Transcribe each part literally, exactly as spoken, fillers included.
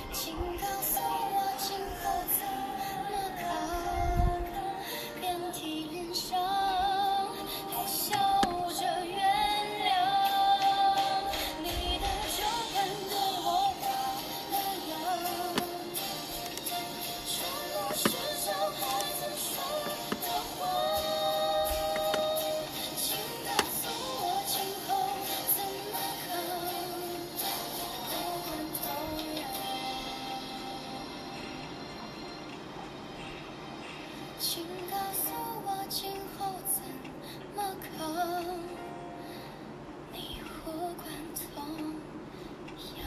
请告诉我今后怎么扛，遍体鳞伤，还笑着原谅。你的勇敢对我打了烊，全部是伤害曾说的话。请告诉我今后怎么扛，不管痛痒。请告诉我今后怎么扛，你不管痛痒。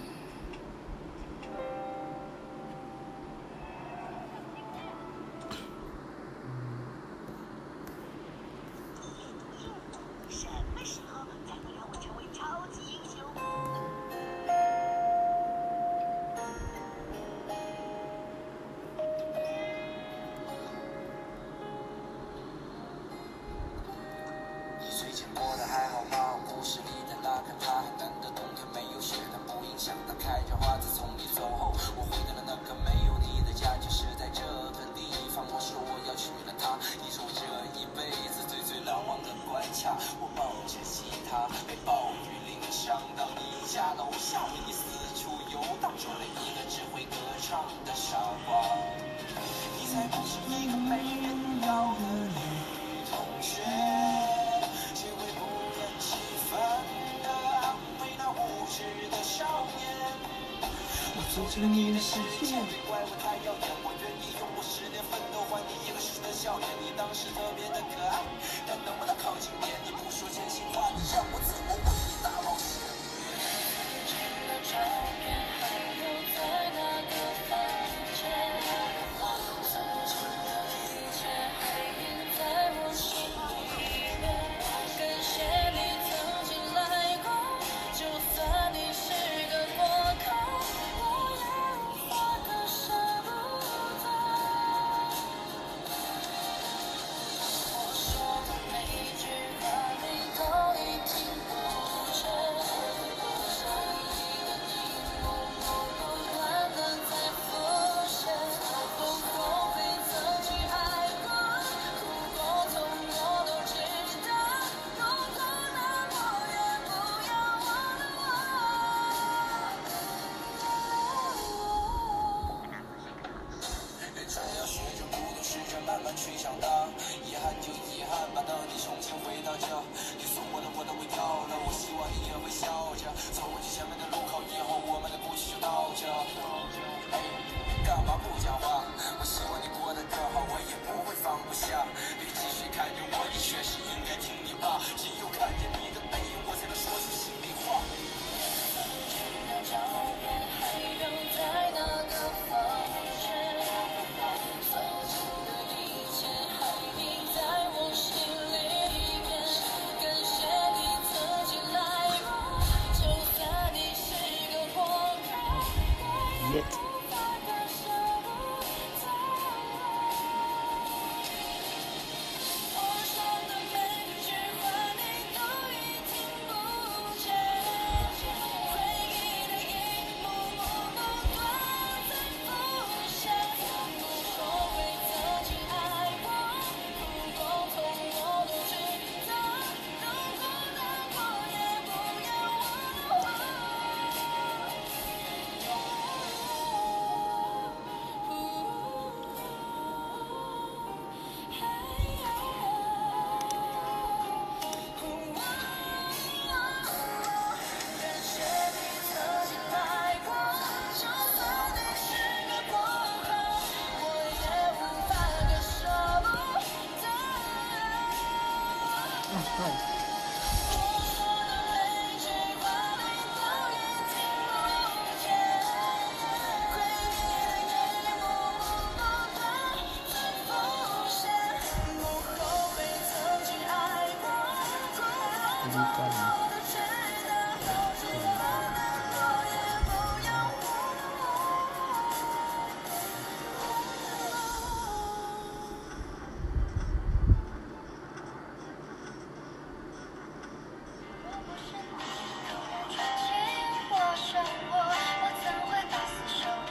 什么时候才能让我成为超级英雄？ 你最近过得还好吗？故事里的那个他，很难得冬天没有雪，但不影响它开着花。自从你走后，我回到了那个没有你的家，就是在这个地方。我说我要娶了她，你是我这一辈子最最难忘的关卡。我抱着吉他，被暴雨淋伤，到你家楼下为你四处游荡，做了一个只会歌唱的傻瓜。你才不是一个没人要的女同学，谁会不厌其烦地安慰那无知的少年？我走进了你的世界，别怪我太耀眼，我愿意用我十年奋斗换你一个时的笑脸。你当时特别的可爱，但能不能靠近点？你不说真心话，你让我怎么为你大冒险？ 曾经的照片还留在那个房间，曾经的一切还印在我心里面。感谢你曾经来过，就算你是个过客，我也无法割舍不得。我说的每句话你都已听不见，想你的你梦梦不断的在浮现，疯狂被曾经爱过，哭过痛过都知道，痛过难过也不要忘了我。 人生要学着孤独，试着慢慢去长大。遗憾就遗憾吧，等你重新回到这，你送我的我都会掉了。我希望你也会笑着走过去前面的路口，以后我们的故事就到这。哎，干嘛不讲话？我希望你过得更好，我也不会放不下。别继续看着我，你确实应该听你爸。只有看着你的背影，我才能说出心里话。 曾经的照片还留在那个房间，曾经的一切还印在我心里面。感谢你曾经来过，就算你是个过客，我也无法割舍不得。我说的每句话你都已听不见，回忆的一幕幕不断在浮现。无所谓曾经爱过，哭过痛过都知道，痛过难过也不要忘了感谢你曾经来过，就算你是个过客，我也无法割舍不得。我说的每句话你都已听不见，回忆的一幕幕不断在浮现。不后悔曾经爱过，哭过痛过都知道，就算难过也不要忘了我。如果是你突然闯进我生活，我怎会把厮守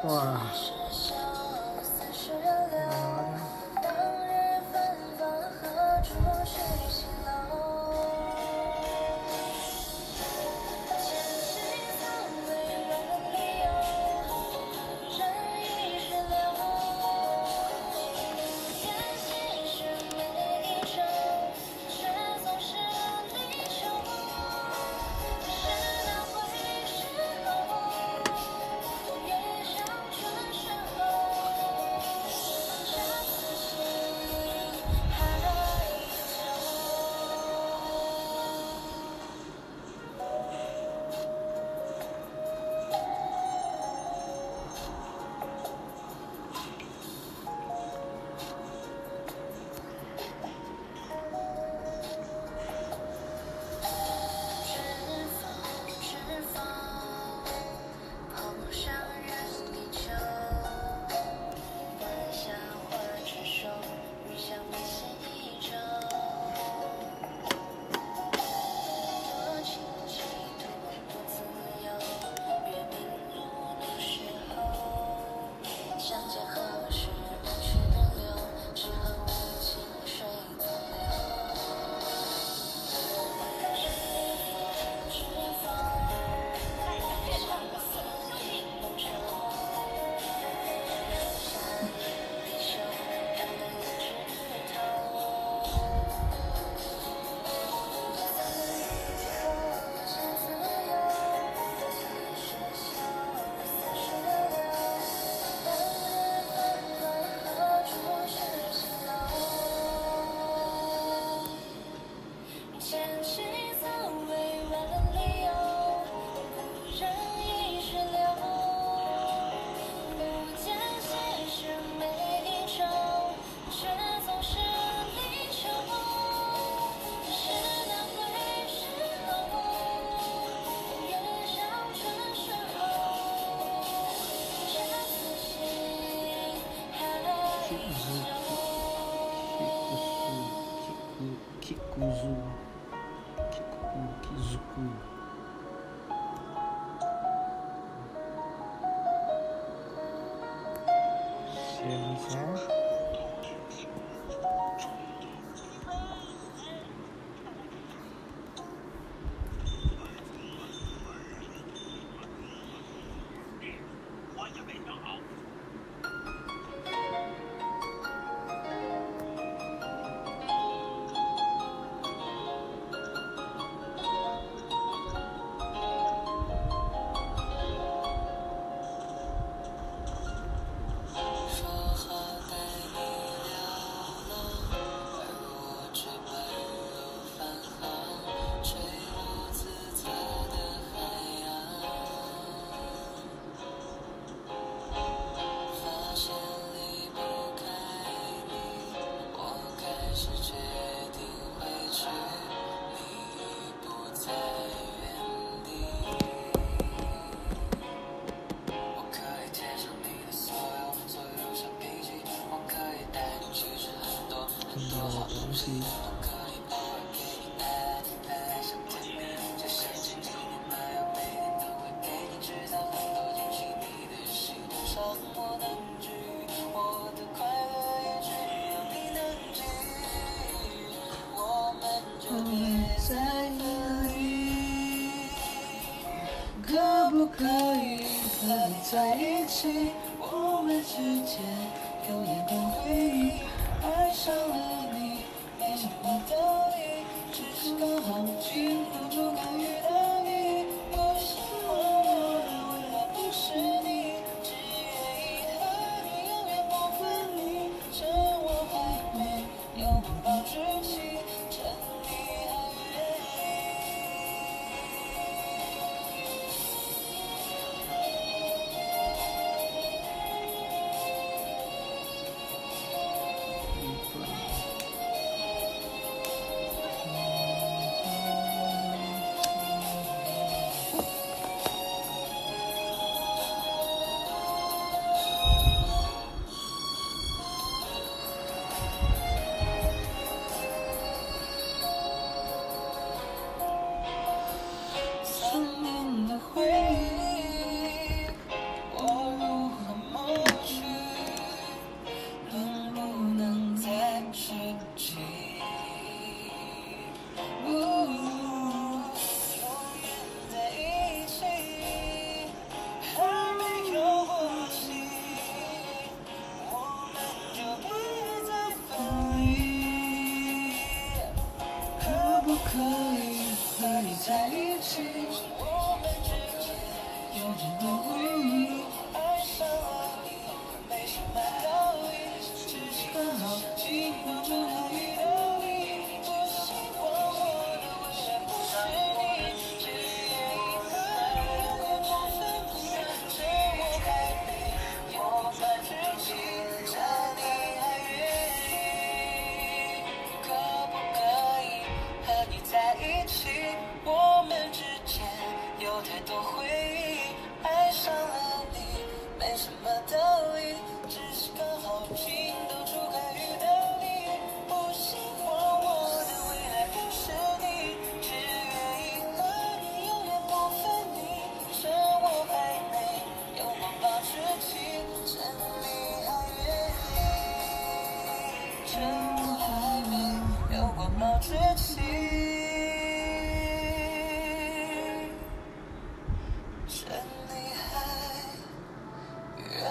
哇！ 在一起，我们之间有眼光回忆，爱上了你，没什么道理，只是刚好幸福不可遇到你。我喜欢我的未来不是你，只愿意和你永远不分离，趁我还没有拥抱之际，趁你还愿意。 点什么道理，只是刚好情窦初开遇到你，不喜欢我的未来不是你，只愿意和你永远不分离，趁我还没有光抱之期，趁你还愿意，趁我还没有光抱之期，趁你还愿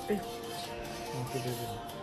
哎，哦，对对对。